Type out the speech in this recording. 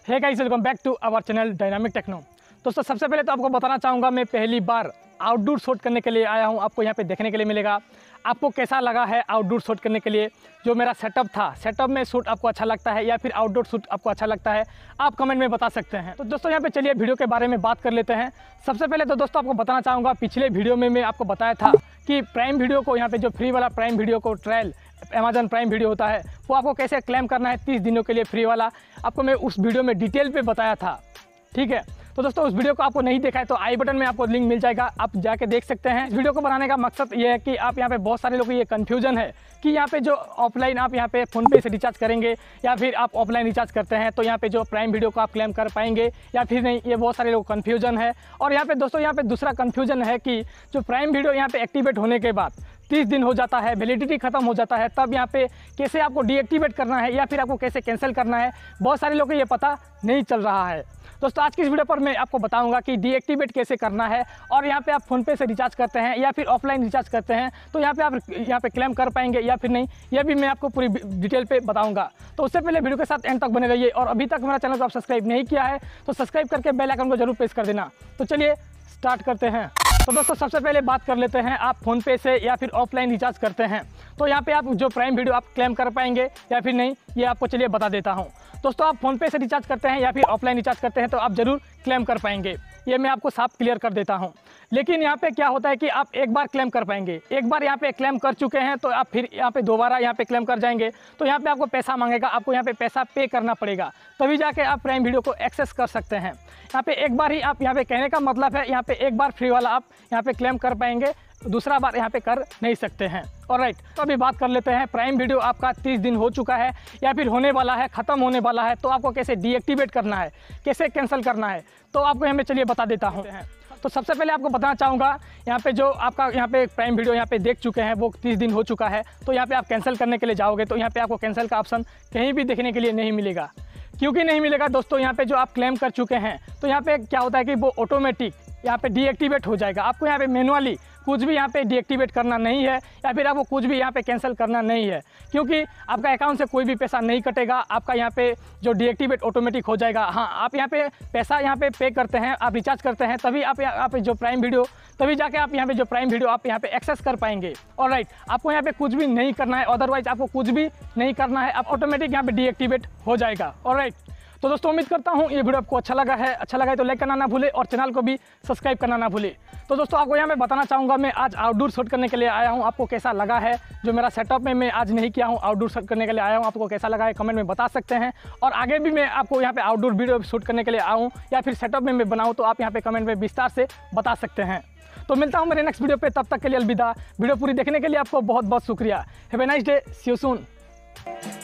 Hey guys, welcome back to our channel dynamic techno. दोस्तों, सबसे पहले तो आपको बताना चाहूँगा, मैं पहली बार आउटडोर शूट करने के लिए आया हूँ। आपको यहाँ पे देखने के लिए मिलेगा। आपको कैसा लगा है आउटडोर शूट करने के लिए, जो मेरा सेटअप था, सेटअप में शूट आपको अच्छा लगता है या फिर आउटडोर शूट आपको अच्छा लगता है, आप कमेंट में बता सकते हैं। तो दोस्तों, यहाँ पे चलिए वीडियो के बारे में बात कर लेते हैं। सबसे पहले तो दोस्तों आपको बताना चाहूँगा, पिछले वीडियो में मैं आपको बताया था कि प्राइम वीडियो को, यहाँ पे जो फ्री वाला प्राइम वीडियो को ट्रायल अमेजन प्राइम वीडियो होता है, वो आपको कैसे क्लेम करना है 30 दिनों के लिए फ्री वाला, आपको मैं उस वीडियो में डिटेल पे बताया था। ठीक है, तो दोस्तों उस वीडियो को आपको नहीं देखा है तो आई बटन में आपको लिंक मिल जाएगा, आप जाके देख सकते हैं। इस वीडियो को बनाने का मकसद ये है कि आप यहाँ पे बहुत सारे लोगों को ये कन्फ्यूजन है कि यहाँ पे जो ऑफलाइन आप यहाँ पे फ़ोनपे से रिचार्ज करेंगे या फिर आप ऑफलाइन रिचार्ज करते हैं तो यहाँ पे जो प्राइम वीडियो को आप क्लेम कर पाएंगे या फिर नहीं, ये बहुत सारे लोगों को कन्फ्यूजन है। और यहाँ पे दोस्तों, यहाँ पे दूसरा कन्फ्यूजन है कि जो प्राइम वीडियो यहाँ पे एक्टिवेट होने के बाद 30 दिन हो जाता है, वैलिडिटी खत्म हो जाता है, तब यहाँ पे कैसे आपको डीएक्टिवेट करना है या फिर आपको कैसे कैंसिल करना है, बहुत सारे लोगों को ये पता नहीं चल रहा है। दोस्तों, आज की इस वीडियो पर मैं आपको बताऊंगा कि डीएक्टिवेट कैसे करना है, और यहाँ पे आप फ़ोनपे से रिचार्ज करते हैं या फिर ऑफलाइन रिचार्ज करते हैं तो यहाँ पे आप यहाँ पे क्लेम कर पाएंगे या फिर नहीं, यह भी मैं आपको पूरी डिटेल पे बताऊंगा। तो उससे पहले वीडियो के साथ एंड तक बने रहिए, और अभी तक मेरा चैनल को आप सब्सक्राइब नहीं किया है तो सब्सक्राइब करके बेल आइकन को जरूर प्रेस कर देना। तो चलिए स्टार्ट करते हैं। तो दोस्तों, सबसे पहले बात कर लेते हैं, आप फ़ोनपे से या फिर ऑफलाइन रिचार्ज करते हैं तो यहाँ पे आप जो प्राइम वीडियो आप क्लेम कर पाएंगे या फिर नहीं, ये आपको चलिए बता देता हूँ। दोस्तों, आप फ़ोनपे से रिचार्ज करते हैं या फिर ऑफलाइन रिचार्ज करते हैं तो आप ज़रूर क्लेम कर पाएंगे, ये मैं आपको साफ क्लियर कर देता हूँ। लेकिन यहाँ पे क्या होता है कि आप एक बार क्लेम कर पाएंगे, एक बार यहाँ पे क्लेम कर चुके हैं तो आप फिर यहाँ पे दोबारा यहाँ पे क्लेम कर जाएंगे तो यहाँ पे आपको पैसा मांगेगा, आपको यहाँ पे पैसा पे करना पड़ेगा, तभी जाके आप प्राइम वीडियो को एक्सेस कर सकते हैं। यहाँ पे एक बार ही आप, यहाँ पे कहने का मतलब है यहाँ पे एक बार फ्री वाला आप यहाँ पे क्लेम कर पाएंगे, दूसरा बार यहाँ पे कर नहीं सकते हैं। ऑलराइट, तो अभी बात कर लेते हैं, प्राइम वीडियो आपका 30 दिन हो चुका है या फिर होने वाला है, ख़त्म होने वाला है, तो आपको कैसे डीएक्टिवेट करना है, कैसे कैंसिल करना है, तो आपको यहाँ पे चलिए बता देता हूँ। तो सबसे पहले आपको बताना चाहूँगा, यहाँ पे जो आपका यहाँ पे प्राइम वीडियो यहाँ पे देख चुके हैं, वो 30 दिन हो चुका है, तो यहाँ पे आप कैंसिल करने के लिए जाओगे तो यहाँ पे आपको कैंसिल का ऑप्शन कहीं भी देखने के लिए नहीं मिलेगा। क्योंकि नहीं मिलेगा दोस्तों, यहाँ पे जो आप क्लेम कर चुके हैं तो यहाँ पे क्या होता है कि वो ऑटोमेटिक यहाँ पे डीएक्टिवेट हो जाएगा। आपको यहाँ पे मैनुअली कुछ भी यहाँ पे डीएक्टिवेट करना नहीं है या फिर आपको कुछ भी यहाँ पे कैंसिल करना नहीं है, क्योंकि आपका अकाउंट से कोई भी पैसा नहीं कटेगा, आपका यहाँ पे जो डीएक्टिवेट ऑटोमेटिक हो जाएगा। हाँ, आप यहाँ पे पैसा यहाँ पे करते हैं, आप रिचार्ज करते हैं, तभी आप जो प्राइम वीडियो, तभी जाके आप यहाँ पे जो प्राइम वीडियो आप यहाँ पे एक्सेस कर पाएंगे। ऑलराइट, आपको यहाँ पे कुछ भी नहीं करना है, अदरवाइज आपको कुछ भी नहीं करना है, आप ऑटोमेटिक यहाँ पे डीएक्टिवेट हो जाएगा। ऑलराइट, तो दोस्तों उम्मीद करता हूँ ये वीडियो आपको अच्छा लगा है तो लाइक करना ना भूले और चैनल को भी सब्सक्राइब करना ना भूले। तो दोस्तों, आपको यहाँ मैं बताना चाहूँगा, मैं आज आउटडोर शूट करने के लिए आया हूँ। आपको कैसा लगा है, जो मेरा सेटअप में मैं आज नहीं किया हूँ, आउटडोर शूट करने के लिए आया हूँ, आपको कैसा लगा है कमेंट में बता सकते हैं। और आगे भी मैं आपको यहाँ पे आउटडोर वीडियो शूट करने के लिए आऊँ या फिर सेटअप में मैं बनाऊँ तो आप यहाँ पे कमेंट में विस्तार से बता सकते हैं। तो मिलता हूँ मेरे नेक्स्ट वीडियो पे, तब तक के लिए अलविदा। वीडियो पूरी देखने के लिए आपको बहुत बहुत शुक्रिया। Have a nice day, see you soon.